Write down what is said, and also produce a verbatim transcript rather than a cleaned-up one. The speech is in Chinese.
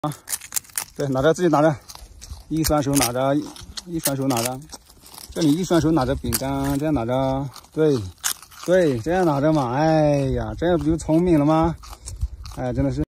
啊，对，拿着自己拿着，一双手拿着，一双手拿着，这里一双手拿着饼干，这样拿着，对，对，这样拿着嘛，哎呀，这样不就聪明了吗？哎，真的是。